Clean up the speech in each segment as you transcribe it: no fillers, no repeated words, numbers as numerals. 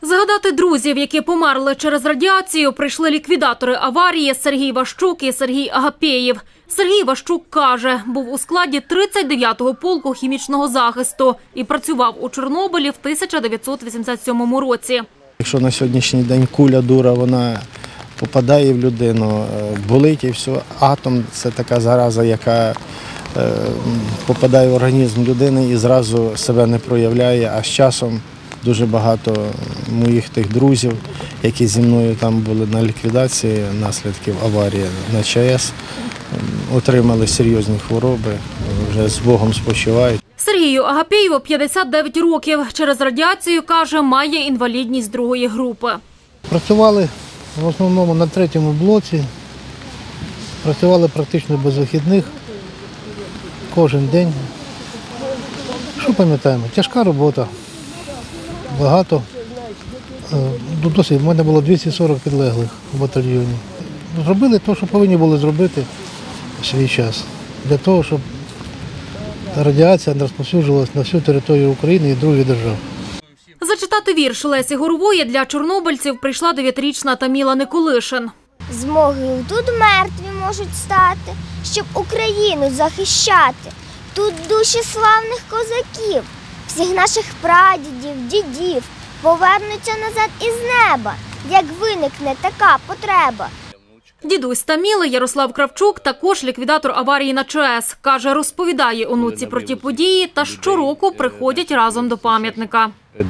Згадати друзів, які померли через радіацію, прийшли ліквідатори аварії Сергій Ващук і Сергій Агапєєв. Сергій Ващук каже, був у складі 39-го полку хімічного захисту і працював у Чорнобилі в 1987 році. Якщо на сьогоднішній день куля дура, вона попадає в людину, болить і все. Атом – це така зараза, яка попадає в організм людини і зразу себе не проявляє, а з часом дуже багато моїх тих друзів, які зі мною там були на ліквідації наслідків аварії на ЧАЕС, отримали серйозні хвороби, вже з Богом спочивають. Сергію Агапєєву 59 років. Через радіацію, каже, має інвалідність 2-ї групи. Працювали в основному на 3-му блоці, працювали практично без вихідних, кожен день. Що пам'ятаємо? Тяжка робота, багато. Досить, в мене було 240 підлеглих в батальйоні. Зробили те, що повинні були зробити в свій час, для того, щоб радіація не розповсюджувалася на всю територію України і других держав. Зачитати вірш Лесі Горової для чорнобильців прийшла 9-річна Таміла Николишин. З могил тут мертві можуть стати, щоб Україну захищати. Тут душі славних козаків, всіх наших прадідів, дідів повернуться назад із неба, як виникне така потреба. Дідусь Таміли Ярослав Кравчук також ліквідатор аварії на ЧАЕС. Каже, розповідає онуці про ті події та щороку приходять разом до пам'ятника.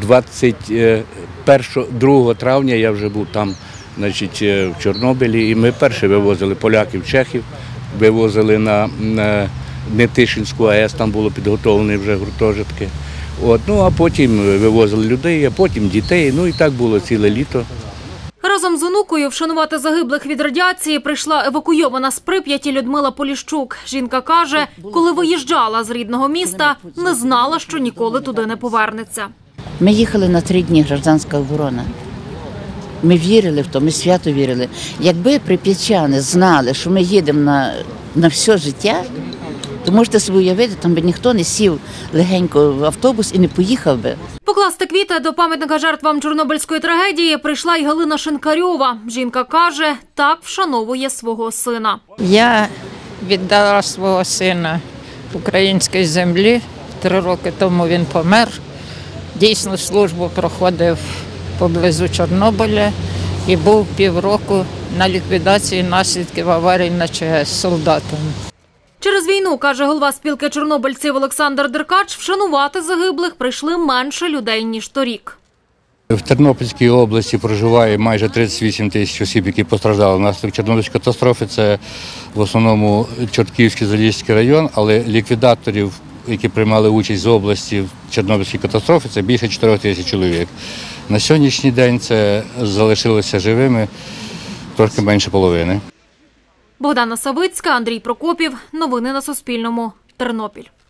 2 травня я вже був там, в Чорнобилі, і ми перші вивозили поляків, чехів, вивозили на Нетишинську АЕС, там було підготовлені вже гуртожитки. А потім вивозили людей, а потім дітей, і так було ціле літо. Разом з онукою вшанувати загиблих від радіації прийшла евакуйована з Прип'яті Людмила Поліщук. Жінка каже, коли виїжджала з рідного міста, не знала, що ніколи туди не повернеться. Ми їхали на 3 дні, гражданська оборона. Ми вірили в то, ми свято вірили. Якби прип'ятчани знали, що ми їдемо на все життя, то можете собі уявити, там би ніхто не сів легенько в автобус і не поїхав би. Покласти квіти до пам'ятника жертвам Чорнобильської трагедії прийшла й Галина Шинкарьова. Жінка каже, так вшановує свого сина. Я віддала свого сина українській землі. 3 роки тому він помер. Дійсно, службу проходив поблизу Чорнобиля і був півроку на ліквідації наслідків аварії на ЧАЕС солдатом. Через війну, каже голова спілки чорнобильців Олександр Деркач, вшанувати загиблих прийшли менше людей, ніж торік. В Тернопільській області проживає майже 38 тисяч осіб, які постраждали внаслідок Чорнобильської катастрофи. Це в основному Чортківський, Залізький район, але ліквідаторів, які приймали участь з області в Чорнобильській катастрофі, це більше 4 тисяч чоловік. На сьогоднішній день це залишилося живими трохи менше половини. Богдана Савицька, Андрій Прокопів. Новини на Суспільному. Тернопіль.